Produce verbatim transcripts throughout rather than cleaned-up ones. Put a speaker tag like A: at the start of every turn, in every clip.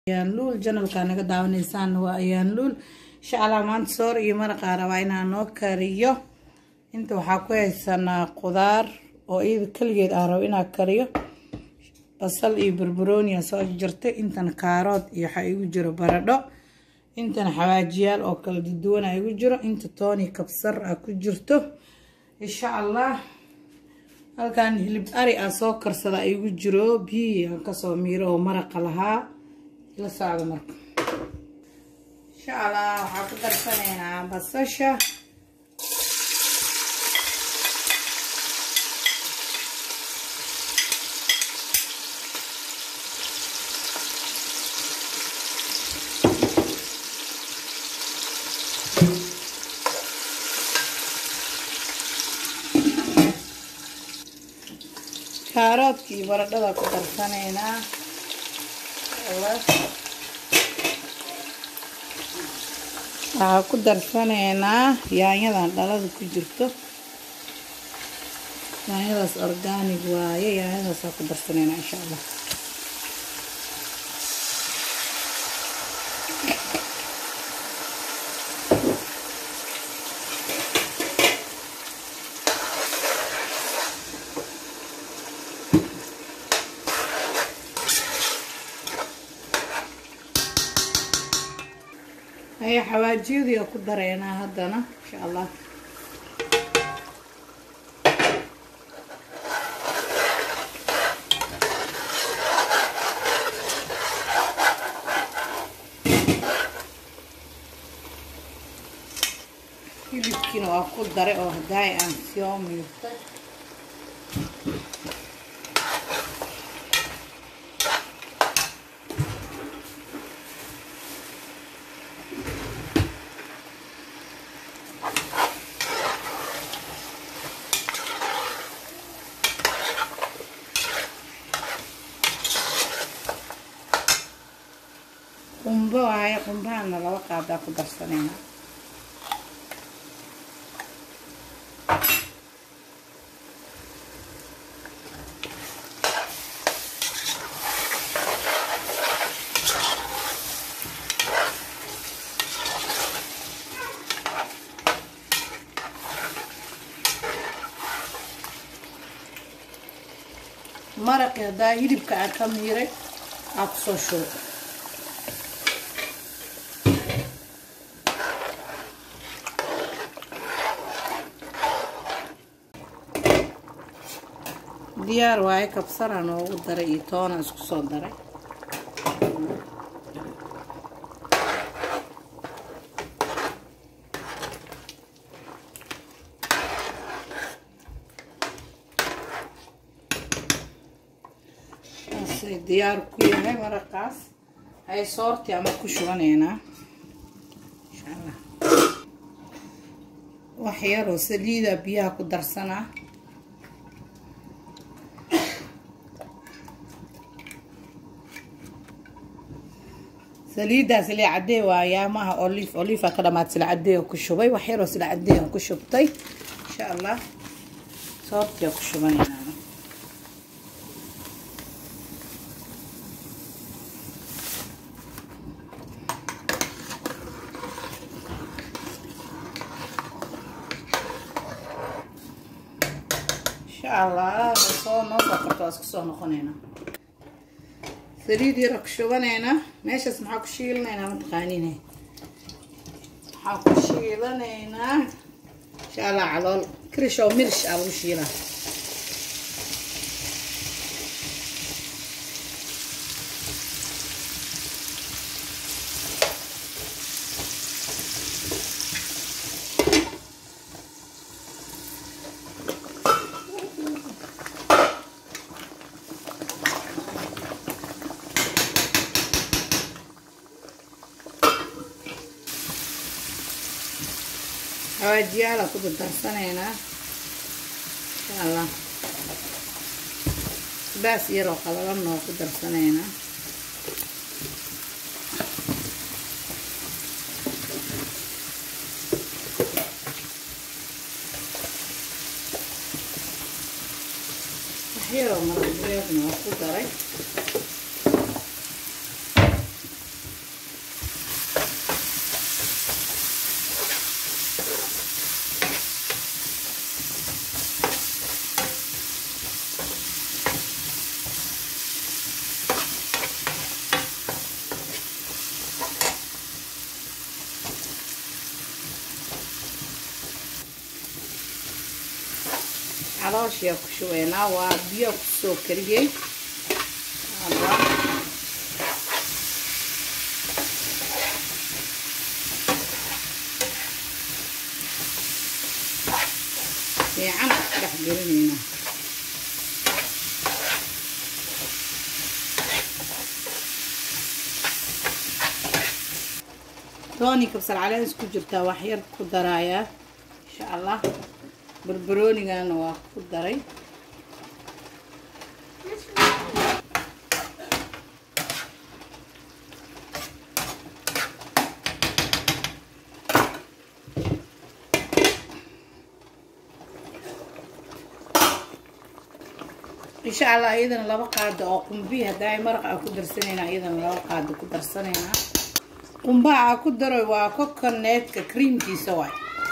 A: ayaan luul janalka naga daawaneysaan waa ayaan luul insha Allah maanta soor iyo maraq rabaa inaan noo kariyo inta waxaa ku haysanaa qudaar oo iyada kaligeed aan rabo inaan kariyo basal iyo barbarooni soo jartay intan kaarood iyo waxa igu jiro baradho intan xawaajiyaal oo kala duwan ay igu jiro inta tooni kabsar ah ku jirto insha Allah halkan hilib ari ah soo karsada ay igu jiro biyo ka soo miiro oo maraq lahaa la socdo marka insha Allah waxa ku darsaneynaa basasha kaaroodki baradhada ku darsaneynaa waxa ku darsaneynaa yaanyadan dhalada ku jirto yaanyadaas organic waaye yaanyadaas ku darsaneynaa insha Allah هي حواجيدي ku dareena hadana insha Allah hilibkiina waa ku dare oo haday aan soo miirtay qumbo ay qumbana laba qaada ku darsanayna maraqi hadaa hilibka aan ka miiray aan ku soo shubo diyaar waaye kabsar aan ugu daray iyo toon isku soo daray asay diyaar ku yahay maraqaas ay soorti ama ku shubaneena insha Allah wax yar oo saliida biyaha ku darsanaa saliidaas li cadee waaya maaha olive olive ka dhamaad sila cadee ku shubay wax yar oo sila cadee ku shubtay insha Allah soorti ku shubanayna insha Allah soo noo qorto isku soo noqonayna سريدي رك شوبانينا ماشي اسمها كشيلنا متقانينه حاكو شيلانينا ان شاء الله على كرشو مرش ابو شيلا حواجيالا ku darsanayna insha Allah baas yaro qalalan noo ku darsanayna waxyaro maraq noo ku daray calooshya ku shubeynaa waa biyo ku soo kariyay fiican dhex gelinayna tooni kabsar caleen isku jirtaa wax yar ku daraaya insha Allah barbaroonigana waa ku daray إن شاء الله أيضا لبا قاعدة أو قنبيها داي مرقة أكو درسنينا أيضا لبا قاعدة أكو درسنينا قنباها أكو دروا وكوكونات ككريم كي سواي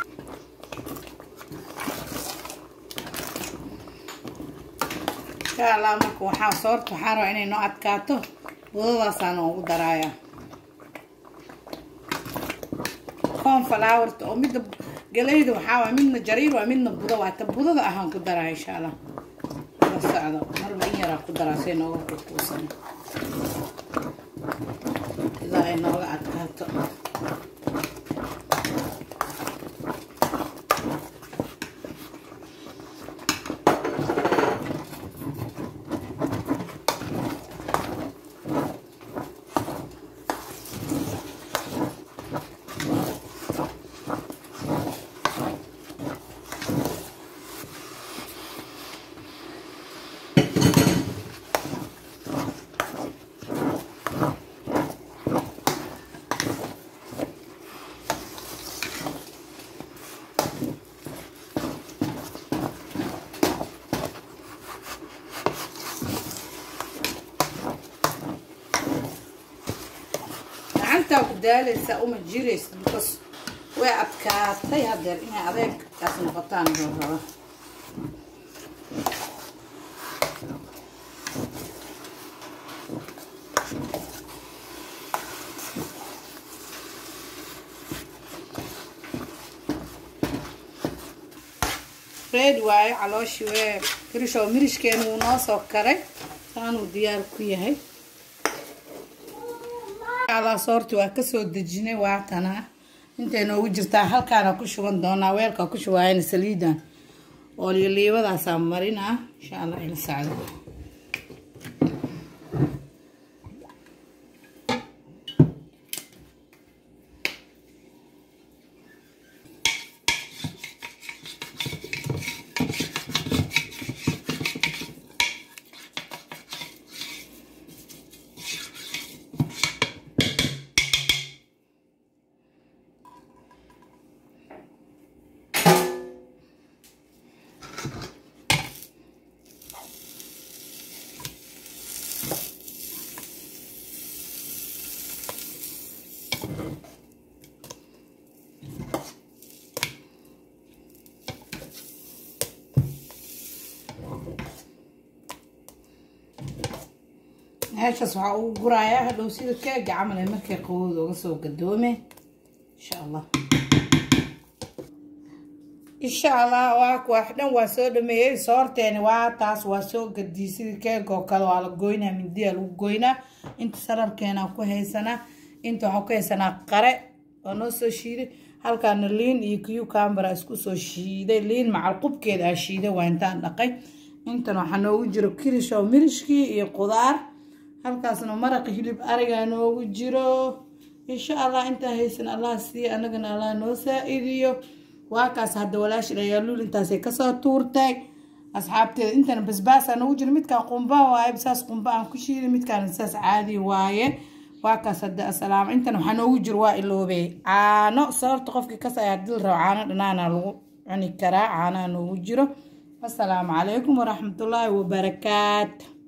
A: إن شاء الله مركو وحا صورت وحارو إني نوع أدكاتو وضوضا سانو أكو درايا كون فلاورت أو ميد قليد وحاوة منا جرير ومنا بوضا واتبوضا أهان كو درايا إن شاء الله ساعدة مرة إني راح قدر أسين أو كوسن إذا إنه قعد كاتو دالسة أو متجريس بس وأبكاتي هذا إنها أذيك كاسم قطان جوهرة ريد واي على شوية كريشة ومريش كانوا ناس وكره كانوا ديار كويه على صورتي وكسو دجني واعتنا انت نو جرتا halkaana ku shuban doona weelka ku shuwaayna saliidan oo liiwada saamarina insha Allah ila saacado هاشاس waxaa ugu gurayaa hadhow sida keega camal ay markay qowdo uga soo gadoome insha Allah insha Allah waa wax dhan waa soo dhameeyay soorteena waa taas waa soo gadii sida keega oo kale waa la gooynaa mindiya lagu gooynaa inta sararkeena ku haysana inta waxa ku haysana qare oo noo soo shiiday halkaan liin iyo cucumber isku soo shiiday liin macal qubkeeda ah shiiday waa intaan dhaqay intan waxa noogu jiro kirish oo mirishkii iyo qudaar halkaasna maraq hilib ariga noogu jiro insha Allah inta haysan Allah si anagana Allah noo saa'idiyo waa kaas hadda walaash ilaaluul intaas ay ka soo tuurtay asxaabteeda intana basbaas noogu jiro midka qumba waa ibsaas qumba aan ku shiiday midkaan saas caadi waaye waa kaas hadda asalaam intana waxa noogu jiro waa iloobay caano sababta qofkii ka saaya dil raaw caano dhanaana lagu cuni karaa caano noogu jiro assalaamu calaykum waraxmatullaahi wabarakaatuh.